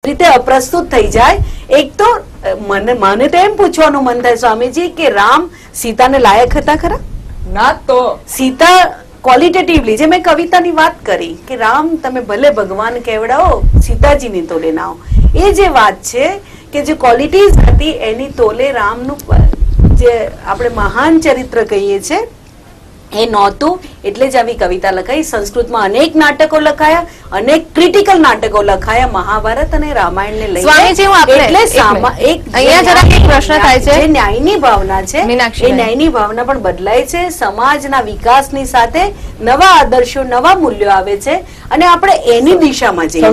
રીતે અપ્રસ્તુત થઈ જાય. એક તો મને તો એમ પૂછવાનું મન થાય સ્વામીજી કે રામ સીતાને લાયક હતા ખરા? ના. તો સીતા ક્વોલિટેટિવલી જે મેં કવિતાની વાત કરી કે રામ તમે ભલે ભગવાન કેવડાવો સીતાજીની તોલે ના હો, એ જે વાત છે કે જે ક્વોલિટીઝ હતી એની તોલે રામનું જે આપણે મહાન ચરિત્ર કહીએ છીએ એ નહોતું. એટલે જ આવી કવિતા લખાઈ. સંસ્કૃતમાં અનેક નાટકો લખાયા, અનેક ક્રિટિકલ નાટકો લખાયા મહાભારત અને રામાયણને લઈને. સ્વામીજી, હું એટલે અહીંયા જરાક એક પ્રશ્ન થાય છે. જે ન્યાયની ભાવના છે એ ન્યાયની ભાવના પણ બદલાય છે. સમાજના વિકાસની સાથે નવા આદર્શો, નવા મૂલ્યો આવે છે અને આપણે એની દિશામાં જઈએ.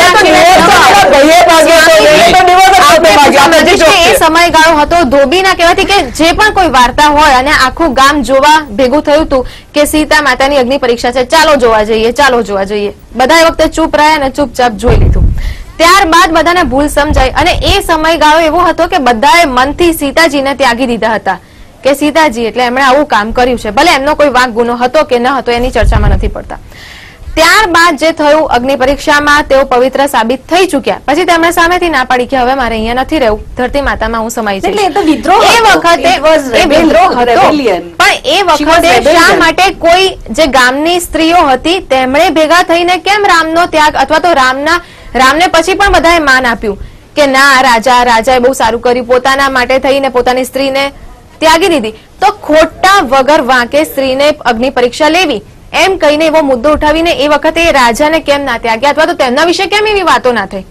એ સમયગાળો હતો ધોબીના કહેવાથી કે જે પણ કોઈ વાર્તા હોય અને આખું ગામ જોવા ભેગું થયું હતું કે સીતા માતાની અગ્નિ પરીક્ષા છે, ચાલો જોવા જઈએ, ચાલો જોવા જઈએ. બધા એ વખતે ચૂપ રહ્યા અને ચૂપચાપ જોઈ લીધું. ત્યારબાદ બધાને ભૂલ સમજાય અને એ સમયગાળો એવો હતો કે બધાએ મનથી સીતાજીને ત્યાગી દીધા હતા કે સીતાજી એટલે એમણે આવું કામ કર્યું છે. ભલે એમનો કોઈ વાંક ગુનો હતો કે ન હતો એની ચર્ચામાં નથી પડતા. ત્યારબાદ જે થયું અગ્નિ પરીક્ષામાં તેઓ પવિત્ર સાબિત થઈ ચુક્યા. પછી તેમણે સામેથી ના પાડી કે હવે મારે અહીંયા નથી રહેવું, ધરતી માતામાં હું સમાઈ જઈશ. એ વખતે એ વિદ્રોહ હતો. પણ એ વખતે શા માટે કોઈ જે ગામની સ્ત્રીઓ હતી તેમણે ભેગા થઈને કેમ રામનો ત્યાગ અથવા તો રામને પછી પણ બધાએ માન આપ્યું કે ના રાજાએ બહુ સારું કર્યું, પોતાના માટે થઈને પોતાની સ્ત્રીને ત્યાગી દીધી. તો ખોટા વગર વાંકે સ્ત્રીને અગ્નિ પરીક્ષા લેવી એમ કહીને એવો મુદ્દો ઉઠાવીને એ વખતે રાજાને કેમ ના ત્યાગ્યા અથવા તો તેમના વિશે કેમ એવી વાતો ના થઈ?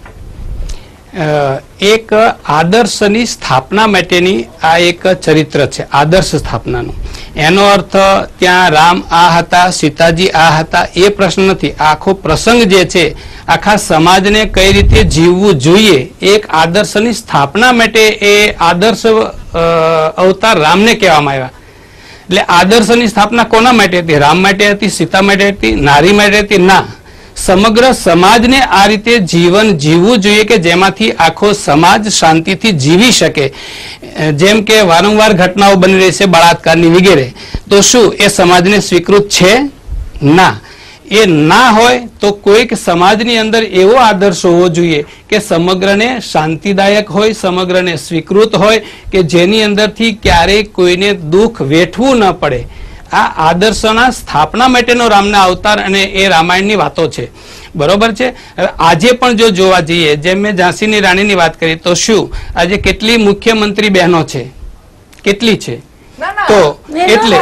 એક આદર્શની સ્થાપના માટેની આ એક ચરિત્ર છે, આદર્શ સ્થાપનાનું. એનો અર્થ ત્યાં રામ આ હતા, સીતાજી આ હતા એ પ્રશ્ન નથી. આખો પ્રસંગ જે છે આખા સમાજને કઈ રીતે જીવવું જોઈએ એક આદર્શની સ્થાપના માટે એ આદર્શ અવતાર રામને કહેવામાં આવ્યા. એટલે આદર્શની સ્થાપના કોના માટે હતી? રામ માટે હતી, સીતા માટે હતી, નારી માટે હતી? ના, સમગ્ર સમાજને આ રીતે જીવન જીવવું જોઈએ કે જેમાંથી આખો સમાજ શાંતિથી જીવી શકે. જેમ કે વારંવાર ઘટનાઓ બની રહી છે બળાત્કારની વગેરે, તો શું એ સમાજને સ્વીકૃત છે? ના. એ ના હોય તો કોઈક સમાજની અંદર એવો આદર્શ હોવો જોઈએ કે સમગ્રને શાંતિદાયક હોય, સમગ્રને સ્વીકૃત હોય કે જેની અંદરથી ક્યારેય કોઈને દુઃખ વેઠવું ન પડે. આ આદર્શના સ્થાપના માટેનો રામના અવતાર અને એ રામાયણની વાતો છે. બરોબર છે. આજે પણ જો જોવા જઈએ, જેમ મેં ઝાંસીની રાણીની વાત કરી, તો શું આજે કેટલી મુખ્યમંત્રી બહેનો છે? કેટલી છે? તો એટલે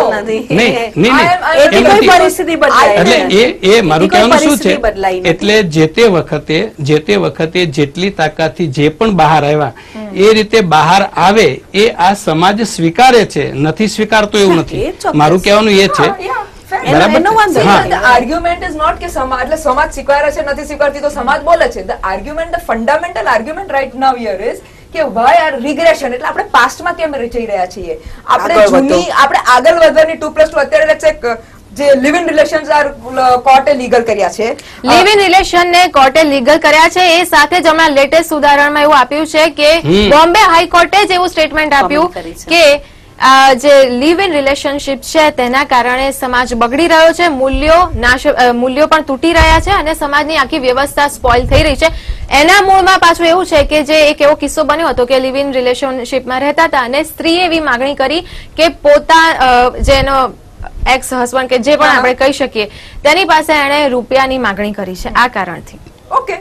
મારું કહેવાનું શું છે, એટલે જે તે વખતે જેટલી તાકાતથી જે પણ બહાર આવ્યા એ રીતે બહાર આવે એ આ સમાજ સ્વીકારે છે, નથી સ્વીકારતો એવું નથી. મારું કહેવાનું એ છે. આર્ગ્યુમેન્ટ ઇઝ નોટ કે સમાજ સ્વીકારે છે નથી સ્વીકારતી તો સમાજ બોલે છે. The argument, the fundamental argument right now here is કે વાય આર રિગ્રેશન, એટલે આપણે પાસ્ટમાં કેમ જઈ રહ્યા છીએ? આપણે આગળ વધવાની 2+2 અત્યારે જે લિવ ઇન રિલેશન્સ આર કોર્ટે લીગલ કર્યા છે, લિવ ઇન રિલેશન ને કોર્ટે લીગલ કર્યા છે. એ સાથે જ હમણાં લેટેસ્ટ ઉદાહરણમાં એવું આપ્યું છે કે બોમ્બે હાઈકોર્ટે જ એવું સ્ટેટમેન્ટ આપ્યું કે જે લિવ ઇન રિલેશનશીપ છે તેના કારણે સમાજ બગડી રહ્યો છે, મૂલ્યો પણ તૂટી રહ્યા છે અને સમાજની આખી વ્યવસ્થા સ્પોઇલ થઈ રહી છે. એના મૂળમાં પાછું એવું છે કે જે એક એવો કિસ્સો બન્યો હતો કે લિવ ઇન રિલેશનશીપમાં રહેતા હતા અને સ્ત્રીએ એવી માગણી કરી કે જેનો એક્સ હસબન્ડ કે જે પણ આપણે કહી શકીએ તેની પાસે એણે રૂપિયાની માગણી કરી છે આ કારણથી. ઓકે,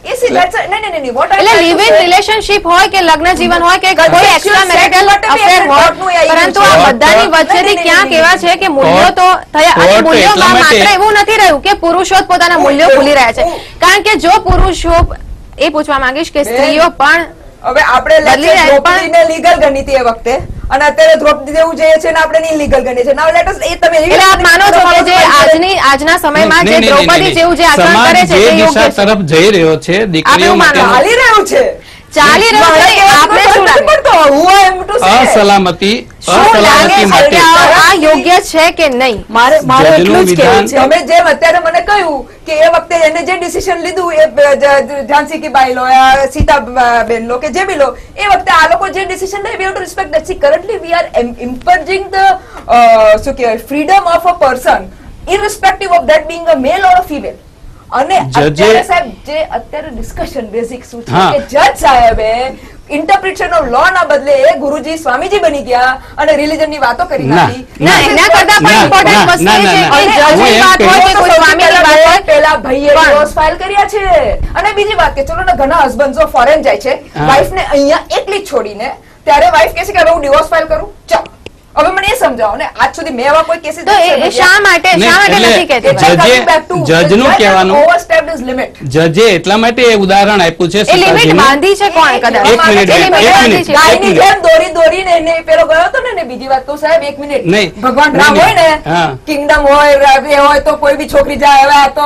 લિવ ઇન રિલેશનશીપ હોય કે લગ્ન જીવન હોય કે કોઈ એક્સ્ટ્રા મેરિટલ અફેર હોય, પરંતુ આ બધાની વચ્ચેથી ક્યાંક એવા છે કે મૂલ્યો તો થયા અને મૂલ્યોમાં માત્ર એવું નથી રહ્યું કે પુરુષો જ પોતાના મૂલ્યો ભૂલી રહ્યા છે. કારણ કે જો પુરુષો, એ પૂછવા માંગીશ કે સ્ત્રીઓ પણ હવે આપણે દ્રૌપદીને લીગલ ગણી હતી એ વખતે અને અત્યારે દ્રૌપદી જેવું જોઈએ છે ને આપણે નહીં લીગલ ગણીએ છીએ. નાઉ લેટ અસ એ તમે એટલે આપ માનો છો કે જે આજના સમયમાં જે દ્રૌપદી જેવું જે આચરણ કરે છે તે યોગ્ય તરફ જઈ રહ્યો છે, દીકરીઓ માટે ચાલી રહ્યું છે, ચાલી રહ્યું છે. આપણે શું લાગે અસલામતી માટે આ યોગ્ય છે કે નહીં? મારે એટલું જ કહેવું છે. તમે જેમ અત્યારે મને કહ્યું કે એ વખતે એને જે ડિસિઝન લીધું એ ઝાંસી કી બાઈ લો, સીતાબેન લો કે જે બી લો, એ વખતે આ લોકો જે ડિસિઝન લે, we have to respect that. See currently we are impinging the શું કહેવાય freedom of a person irrespective of that being a male or a female. અને અત્યારે સાહેબ જે અત્યારે ડિસ્કશન બેઝિક શું છે કે જજ સાહેબે ઇન્ટરપ્રિટેશન ઓફ લો ના બદલે એ ગુરુજી સ્વામીજી બની ગયા અને રિલિજન ની વાતો કરી નાખી. ના, એના કરતા પણ ઇમ્પોર્ટન્ટ વસ્તુ એ છે કે જજની વાત હોય કે કોઈ સ્વામીની વાત હોય, પેલા ભાઈએ ડિવોર્સ ફાઇલ કર્યા છે. અને બીજી વાત કે ચલો ને ઘણા હસબન્ડ્સ ફોરેન જાય છે, વાઇફ ને અહીંયા એકલી જ છોડીને, ત્યારે વાઇફ કહે છે કે હવે હું ડિવોર્સ ફાઇલ કરું. ચાલો હવે મને એ સમજાવો ને, આજ સુધી મેં એવા કોઈ કેસીસ તો એ શા માટે નથી કહેતી? જજનું કહેવાનું ઓવરસ્ટેપ્ડ ઇઝ લિમિટ. જજે એટલા માટે એ ઉદાહરણ આપ્યું છે એ લિમિટ બાંધી છે કોણ? કદાચ એક મિનિટ ગાયની જેમ દોરીને એને પેલો ગયો હતો ને. બીજી વાત તો સાહેબ એક મિનિટ, ભગવાન રામ હોય ને, કિંગડમ હોય એ હોય તો કોઈ બી છોકરી જાય. હવે આ તો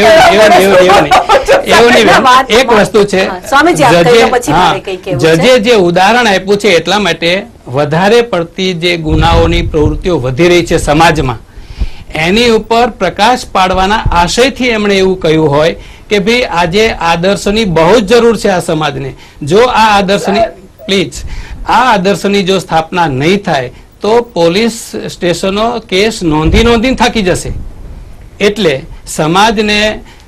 એવું નહીં. એક વસ્તુ છે, જજે જે ઉદાહરણ આપ્યું છે એટલા માટે વધારે પડતી જે ગુનાઓની પ્રવૃત્તિઓ વધી રહી છે સમાજમાં, એની ઉપર પ્રકાશ પાડવાના આશયથી એમણે એવું કહ્યું હોય કે ભાઈ આજે આદર્શની બહુ જ જરૂર છે આ સમાજને. જો આ આદર્શની પ્લીઝ આ આદર્શની જો સ્થાપના નહીં થાય તો પોલીસ સ્ટેશનો કેસ નોંધીને થાકી જશે. એટલે સમાજને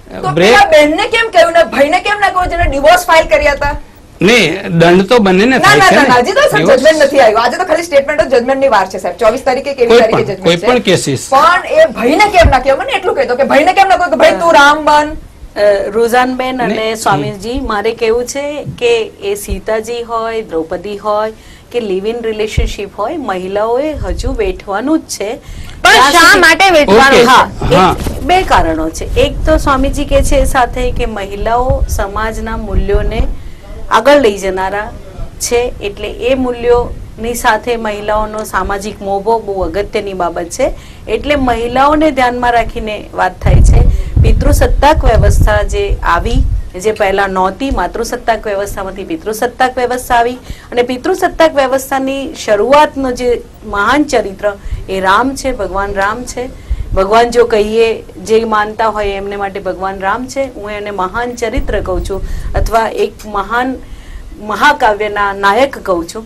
બેનને કેમ કહ્યું ને, ભાઈને કેમ ના કહ્યું જેને ડિવોર્સ ફાઇલ કર્યા હતા? નહીં, દંડ તો બંનેને થાય છે. હજી તો જજમેન્ટ નથી આવ્યું. આજે તો ખાલી સ્ટેટમેન્ટ ઓફ જજમેન્ટની વાર છે સાહેબ. 24 તારીખે કેવી તારીખે જજમેન્ટ છે? કોઈ પણ કેસીસ. પણ એ ભાઈને કેમ ના કહ્યું? મને એટલું કહેતો કે ભાઈને કેમ ના કહ્યું કે ભાઈ તું રામ બન. રોઝાનબેન અને સ્વામીજી, મારે કેવું છે કે એ સીતાજી હોય, દ્રૌપદી હોય કે લિવ ઇન રિલેશનશિપ હોય, મહિલાઓએ હજુ વેઠવાનું જ છે. પણ શા માટે વેઠવાનું? હા, બે કારણો છે. એક તો સ્વામીજી કે છે સાથે કે મહિલાઓ સમાજના મૂલ્યોને આગળ લઈ જનારા છે, એટલે એ મૂલ્યોની સાથે મહિલાઓનો સામાજિક મોભો બહુ અગત્યની બાબત છે. એટલે મહિલાઓને ધ્યાનમાં રાખીને વાત થાય છે. પિતૃસત્તાક વ્યવસ્થા જે આવી, જે પહેલા નહોતી, માતૃસત્તાક વ્યવસ્થામાંથી પિતૃસત્તાક વ્યવસ્થા આવી, અને પિતૃસત્તાક વ્યવસ્થાની શરૂઆતનો જે મહાન ચરિત્ર એ રામ છે, ભગવાન રામ છે. ભગવાન જો કહીએ, જે માનતા હોય એમને માટે ભગવાન રામ છે. હું એને મહાન ચરિત્ર કહું છું, અથવા એક મહાન મહાકાવ્યના નાયક કહું છું.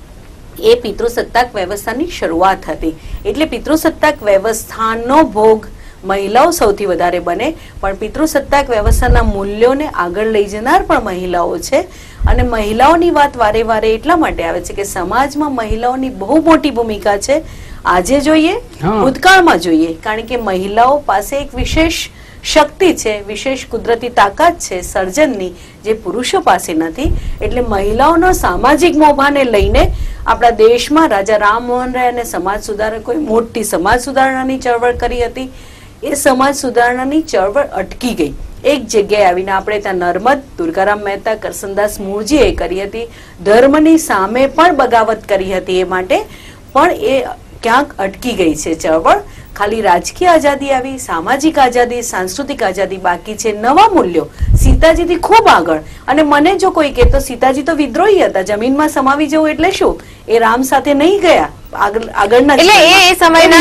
એ પિતૃસત્તાક વ્યવસ્થાની શરૂઆત હતી. એટલે પિતૃસત્તાક વ્યવસ્થાનો ભોગ મહિલાઓ સૌથી વધારે બને, પણ પિતૃસત્તાક વ્યવસ્થાના મૂલ્યોને આગળ લઈ જનાર પણ મહિલાઓ છે. અને મહિલાઓની વાત વારે વારે એટલા માટે આવે છે કે સમાજમાં મહિલાઓની બહુ મોટી ભૂમિકા છે. આજે જોઈએ, ભૂતકાળમાં જોઈએ, કારણ કે મહિલાઓ પાસે એક વિશેષ શક્તિ છે, વિશેષ કુદરતી તાકાત છે સર્જનની, જે પુરુષો પાસે નથી. એટલે મહિલાઓનો સામાજિક મોભાને લઈને આપણા દેશમાં રાજા રામમોહન રાય અને સમાજ સુધારકોએ મોટી સમાજ સુધારણાની ચળવળ કરી હતી. એ સમાજ સુધારણાની ચળવળ અટકી ગઈ. એક જગ્યાએ આવીને આપણે ત્યાં નર્મદ, દુર્ગારામ મહેતા, કરસનદાસ મૂળજીએ કરી હતી. ધર્મની સામે પણ બગાવત કરી હતી. એ માટે પણ એ ક્યાંક અટકી ગઈ છે ચળવળ. ખાલી રાજકીય આઝાદી આવી, સામાજિક આઝાદી, સાંસ્કૃતિક આઝાદી બાકી છે. નવા મૂલ્યો સીતાજીથી ખૂબ આગળ. અને મને જો કોઈ કહે તો સીતાજી તો વિદ્રોહી હતા, જમીનમાં સમાવી જવું એટલે શું? એ રામ સાથે નહીં ગયા આગળના. એટલે એ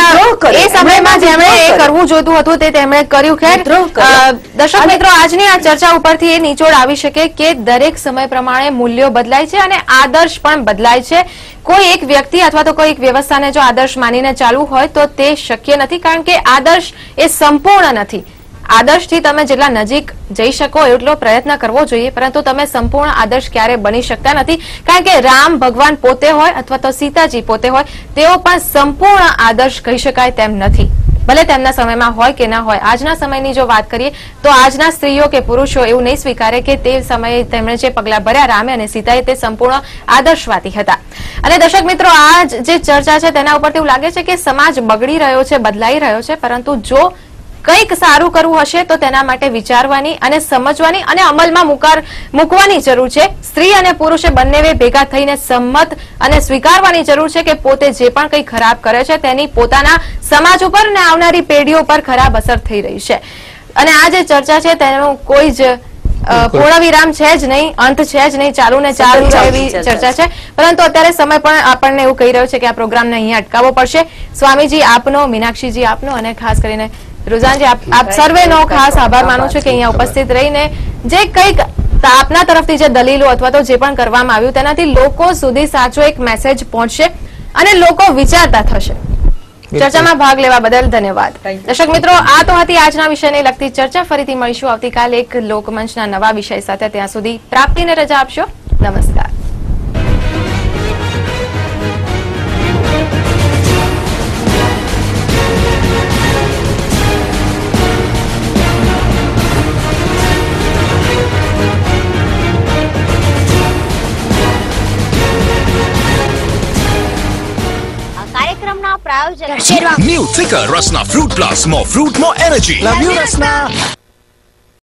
સમયમાં જેમણે એ કરવું જોઈતું હતું તે તેમણે કર્યું. ખેર દર્શક મિત્રો, આજની આ ચર્ચા ઉપરથી એ નિચોડ આવી શકે કે દરેક સમય પ્રમાણે મૂલ્યો બદલાય છે અને આદર્શ પણ બદલાય છે. કોઈ એક વ્યક્તિ અથવા તો કોઈ એક વ્યવસ્થાને જો આદર્શ માનીને ચાલવું હોય તો તે શક્ય નથી, કારણ કે આદર્શ એ સંપૂર્ણ નથી. આદર્શથી તમે જેટલા નજીક જઈ શકો એટલો પ્રયત્ન કરવો જોઈએ, પરંતુ તમે સંપૂર્ણ આદર્શ ક્યારે બની શકતા નથી. કારણ કે રામ ભગવાન પોતે હોય અથવા તો સીતાજી પોતે હોય, તેઓ પણ સંપૂર્ણ આદર્શ કહી શકાય તેમ નથી, ભલે તેમના સમયમાં હોય કે ના હોય. આજના સમયની જો વાત કરીએ તો આજના સ્ત્રીઓ કે પુરુષો એવું નહીં સ્વીકારે કે તે સમયે તેમણે જે પગલા ભર્યા રામે અને સીતાએ તે સંપૂર્ણ આદર્શવાદી હતા. અને દર્શક મિત્રો, આ જે ચર્ચા છે તેના ઉપરથી એવું લાગે છે કે સમાજ બગડી રહ્યો છે, બદલાઈ રહ્યો છે, પરંતુ જો કંઈક સારું કરવું હશે તો તેના માટે વિચારવાની અને સમજવાની અને અમલમાં મૂકવાની જરૂર છે. સ્ત્રી અને પુરુષે બંને ભેગા થઈને સંમત અને સ્વીકારવાની જરૂર છે કે પોતે જે પણ કંઈ ખરાબ કરે છે તેની પોતાના સમાજ ઉપર અને આવનારી પેઢીઓ પર ખરાબ અસર થઈ રહી છે. અને આ જે ચર્ચા છે તેનું કોઈ જ પૂર્ણ વિરામ છે જ નહીં, અંત છે જ નહીં, ચાલુ ને ચાલુ એવી ચર્ચા છે. પરંતુ અત્યારે સમય પણ આપણને એવું કહી રહ્યો છે કે આ પ્રોગ્રામને અહીંયા અટકાવવો પડશે. સ્વામીજી આપનો, મીનાક્ષીજી આપનો, અને ખાસ કરીને રોઝાનજી આપ સર્વેનો ખાસ આભાર માનું છું કે અહીંયા ઉપસ્થિત રહીને જે કંઈક આપના તરફથી જે દલીલો અથવા તો જે પણ કરવામાં આવ્યું તેનાથી લોકો સુધી સાચો એક મેસેજ પહોંચશે અને લોકો વિચારતા થશે. ચર્ચામાં ભાગ લેવા બદલ ધન્યવાદ. Thank you. દર્શક મિત્રો, આ તો હતી આજના વિષયને લગતી ચર્ચા. ફરીથી મળીશું આવતીકાલે એક લોકમંચના નવા વિષય સાથે. ત્યાં સુધી પ્રાપ્તિને રજા આપશો. નમસ્કાર. કાર્યક્રમના પ્રાયોજક New thicker Rasna Fruit Plus. More fruit, more energy. Love you, Rasna.